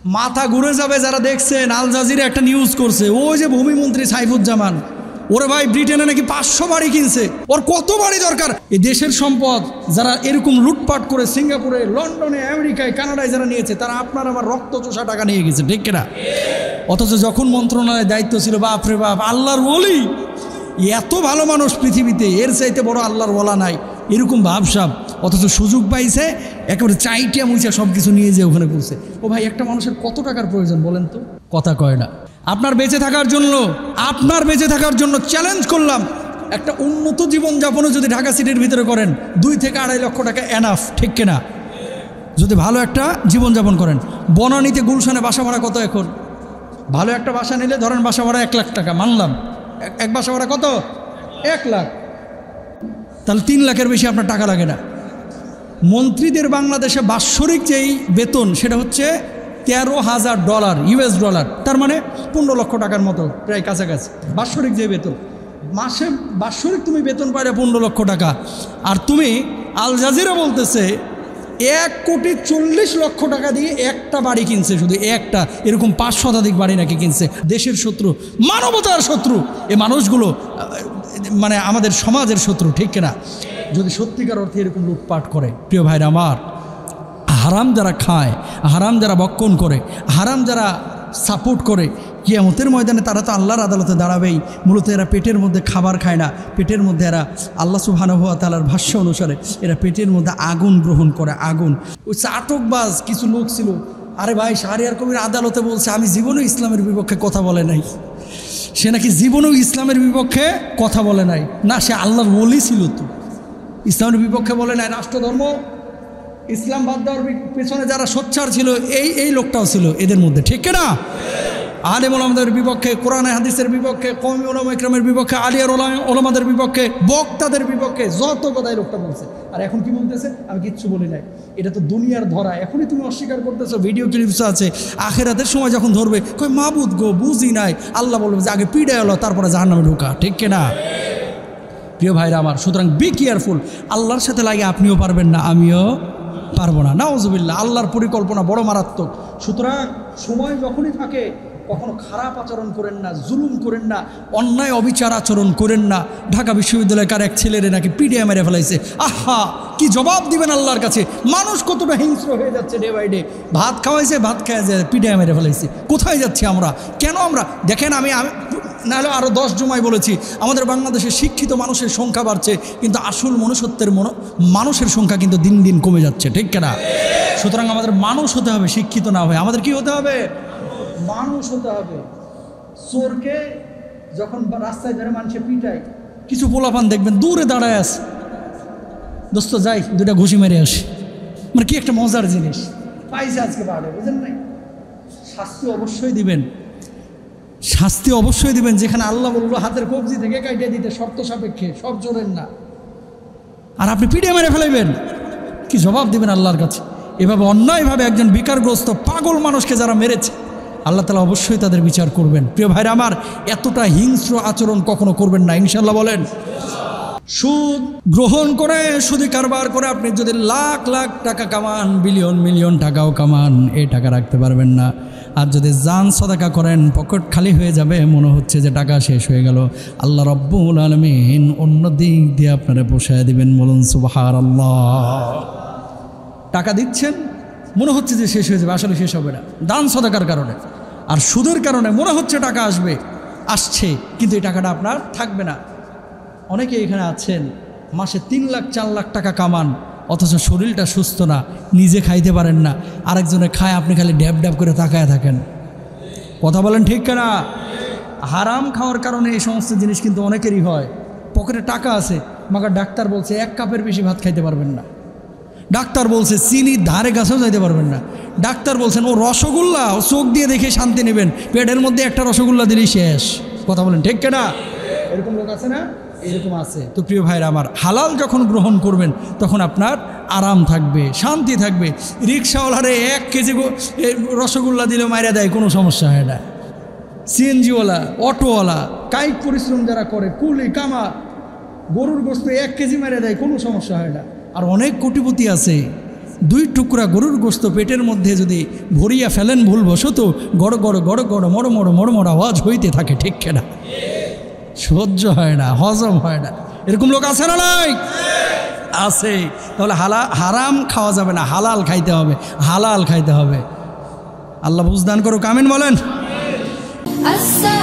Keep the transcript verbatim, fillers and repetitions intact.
মাথা ঘুরে যাবে যারা দেখছেন। আল জাজিরা একটা নিউজ করছে, ওই যে ভূমিমন্ত্রী সাইফুজ্জামান, ওরে ভাই ব্রিটেনে নাকি পাঁচশো বাড়ি কিনছে। ওর কত বাড়ি দরকার? এই দেশের সম্পদ যারা এরকম লুটপাট করে সিঙ্গাপুরে, লন্ডনে, আমেরিকায়, কানাডায় যারা নিয়েছে, তারা আপনার আমার রক্ত চোষা টাকা নিয়ে গেছে, ঠিক কিনা? অথচ যখন মন্ত্রণালয়ের দায়িত্ব ছিল, বাপরে বাপ, আল্লাহর ওলি, এত ভালো মানুষ পৃথিবীতে, এর চাইতে বড় আল্লাহর ওয়ালা নাই, এরকম ভাবসাব। অথচ সুযোগ পাইছে, একেবারে চাইটিয়া মুইচা সব কিছু নিয়ে যেয়ে ওখানে করছে। ও ভাই, একটা মানুষের কত টাকার প্রয়োজন বলেন তো? কথা কয় না। আপনার বেঁচে থাকার জন্য, আপনার বেঁচে থাকার জন্য চ্যালেঞ্জ করলাম, একটা উন্নত জীবনযাপনও যদি ঢাকা সিটির ভিতরে করেন, দুই থেকে আড়াই লক্ষ টাকা এনাফ, ঠিক কিনা? যদি ভালো একটা জীবনযাপন করেন। বনানীতে গুলশানে বাসা ভাড়া কত এখন? ভালো একটা বাসা নিলে ধরেন বাসা ভাড়া এক লাখ টাকা, মানলাম এক বাসা ভাড়া কত? এক লাখ। তাহলে তিন লাখের বেশি আপনার টাকা লাগে না। মন্ত্রীদের বাংলাদেশে বাৎসরিক যেই বেতন, সেটা হচ্ছে তেরো হাজার ডলার, ইউএস ডলার, তার মানে পনেরো লক্ষ টাকার মতো, প্রায় কাছাকাছি বাৎসরিক যে বেতন। মাসে বাৎসরিক তুমি বেতন পাইলে পনেরো লক্ষ টাকা, আর তুমি আল জাজিরা বলতেছে এক কোটি চল্লিশ লক্ষ টাকা দিয়ে একটা বাড়ি কিনছে, শুধু একটা। এরকম পাঁচ শতাধিক বাড়ি নাকি কিনছে। দেশের শত্রু, মানবতার শত্রু এই মানুষগুলো, মানে আমাদের সমাজের শত্রু, ঠিক কিনা? যদি সত্যিকার অর্থে এরকম লুটপাট করে, প্রিয় ভাইরা আমার, হারাম যারা খায়, হারাম যারা বক্ষণ করে, হারাম যারা সাপোর্ট করে, কিয়ামতের ময়দানে তারা তো আল্লাহর আদালতে দাঁড়াবেই। মূলত এরা পেটের মধ্যে খাবার খায় না, পেটের মধ্যে এরা, আল্লাহ সুবহানাহু ওয়া তাআলার ভাষ্য অনুসারে, এরা পেটের মধ্যে আগুন গ্রহণ করে, আগুন। ওই চাটকবাজ কিছু লোক ছিল, আরে ভাই, শাহরিয়ার কবির আদালতে বলছে আমি জীবনেও ইসলামের বিপক্ষে কথা বলে নাই। সে নাকি জীবনেও ইসলামের বিপক্ষে কথা বলে নাই। না, সে আল্লাহর ওলি ছিল, তো ইসলামের বিপক্ষে বলে নাই। রাষ্ট্রধর্ম ইসলাম বাদ দেওয়ার পেছনে যারা সোচ্চার ছিল, এই এই লোকটাও ছিল এদের মধ্যে, ঠিক কিনা? আলেম ওলামাদের বিপক্ষে, কোরআন হাদিসের বিপক্ষে, কওমি ওলামা ইকরামের বিপক্ষে, আলিয়ার ওলামাদের বিপক্ষে, বক্তাদের বিপক্ষে যত কথাই লোকটা বলছে। আর এখন কি বলতেছে? আমি কিচ্ছু বলি নাই। এটা তো দুনিয়ার ধরা, এখনই তুমি অস্বীকার করতেছো। ভিডিও ক্লিপস আছে, আখেরাতের সময় যখন ধরবে, কই মাবুদ গো, বুঝি নাই। আল্লাহ বলবে যে আগে পিড়ে এলো, তারপরে জাহান্নামে ঢোকা, ঠিক কিনা? প্রিয় ভাইরা আমার, সুতরাং বি কেয়ারফুল। আল্লাহর সাথে লাগে আপনিও পারবেন না, আমিও পারবো না, নাউজুবিল্লাহ। আল্লাহর পরিকল্পনা বড় মারাত্মক। সুতরাং সময় যখনই থাকে, কখনো খারাপ আচরণ করেন না, জুলুম করেন না, অন্যায় অবিচার আচরণ করেন না। ঢাকা বিশ্ববিদ্যালয়কার এক ছেলেরে নাকি পিডিএ মেরে ফেলাইছে। আহা, কি জবাব দিবেন আল্লাহর কাছে? মানুষ কতটা হিংস্র হয়ে যাচ্ছে ডে বাই ডে। ভাত খাওয়াইছে, ভাত খাওয়া যায়, পিডিএ মেরে ফেলাইছে। কোথায় যাচ্ছি আমরা? কেন আমরা? দেখেন, আমি নাহলে আরও দশ জমায় বলেছি, আমাদের বাংলাদেশে শিক্ষিত মানুষের সংখ্যা বাড়ছে, কিন্তু আসল মনুষ্যত্বের মন মানুষের সংখ্যা কিন্তু দিন দিন কমে যাচ্ছে, ঠিক কিনা? সুতরাং আমাদের মানুষ হতে হবে, শিক্ষিত না হয়ে। আমাদের কি হতে হবে? মানুষ হতে হবে। চোরকে যখন রাস্তায় ধরে মানুষে পিটায়, কিছু পোলাপান দেখবেন দূরে দাঁড়ায় আছে, দোস্ত যাই দুটা ঘুষি মেরে আসে। মানে কি একটা মজার জিনিস পাইছে আজকে বাড়ে, বুঝেন নাই? শাস্তি অবশ্যই দিবেন, শাস্তি অবশ্যই দিবেন। যেখানে আল্লাহ বললো হাতের কবজি থেকে কাটিয়ে দিতে, শর্ত সাপেক্ষে, সব চোরের না। আর আপনি পিটিয়ে মেরে ফেলাইবেন, কি জবাব দিবেন আল্লাহর কাছে? এভাবে অন্যায়ভাবে একজন বিকারগ্রস্ত পাগল মানুষকে যারা মেরেছে, আল্লাহ তাআলা অবশ্যই তাদের বিচার করবেন। প্রিয় ভাইরা আমার, এতটা হিংস্র আচরণ কখনো করবেন না, ইনশাআল্লাহ বলেন। সুদ গ্রহণ করে, সুদী কারবার করে আপনি যদি লাখ লাখ টাকা কামান, বিলিয়ন মিলিয়ন টাকাও কামান, এই টাকা রাখতে পারবেন না। আর যদি জান সাদাকা করেন, পকেট খালি হয়ে যাবে, মনে হচ্ছে যে টাকা শেষ হয়ে গেল। আল্লাহ রাব্বুল আলামিন অন্য দিক দিয়ে আপনারা বসায় দিবেন, বলুন সুবহানাল্লাহ। টাকা দিচ্ছেন, মনে হচ্ছে যে শেষ হয়ে যাবে, আসলে শেষ হবে না, দান সাদাকার কারণে। আর সুদের কারণে মনে হচ্ছে টাকা আসবে, আসছে, কিন্তু এই টাকাটা আপনার থাকবে না। অনেকে এখানে আছেন, মাসে তিন লাখ চার লাখ টাকা কামান, অথচ শরীরটা সুস্থ না, নিজে খাইতে পারেন না, আরেকজনে খায়, আপনি খালি ড্যাব ড্যাব করে তাকায় থাকেন। কথা বলেন ঠিক কিনা? হারাম খাওয়ার কারণে এই সমস্ত জিনিস কিন্তু অনেকেরই হয়। পকেটে টাকা আছে, মাগার ডাক্তার বলছে এক কাপের বেশি ভাত খাইতে পারবেন না, ডাক্তার বলছে চিনির ধারে কাছেও যাইতে পারবেন না, ডাক্তার বলছেন ও রসগোল্লা, ও চোখ দিয়ে দেখে শান্তি নেবেন, পেটের মধ্যে একটা রসগোল্লা দিলেই শেষ। কথা বলেন ঠিক কিনা? এরকম লোক আছে না? এরকম আছে। তো প্রিয় ভাইরা আমার, হালাল যখন গ্রহণ করবেন তখন আপনার আরাম থাকবে, শান্তি থাকবে। রিক্সাওয়ালারে এক কেজি রসগোল্লা দিলে মাইরা দেয়, কোনো সমস্যা হয় না। সিএনজিওয়ালা, অটোওয়ালা, কায়িক পরিশ্রম যারা করে, কুলি কামা, গরুর গোস্ত এক কেজি মাইরা দেয়, কোনো সমস্যা হয় না। আর অনেক কোটিপতি আছে, দুই টুকরা গরুর গোস্ত পেটের মধ্যে যদি ভরিয়া ফেলেন ভুলবশত গড় গড় গড় গড় মড় মড় মড় মড় আওয়াজ হইতে থাকে, ঠিক কেনা? সহ্য হয় না, হজম হয় না। এরকম লোক আছে না নাই? আছে। তাহলে হালা হারাম খাওয়া যাবে না, হালাল খাইতে হবে, হালাল খাইতে হবে। আল্লাহ বুঝদান করুক, আমিন বলেন।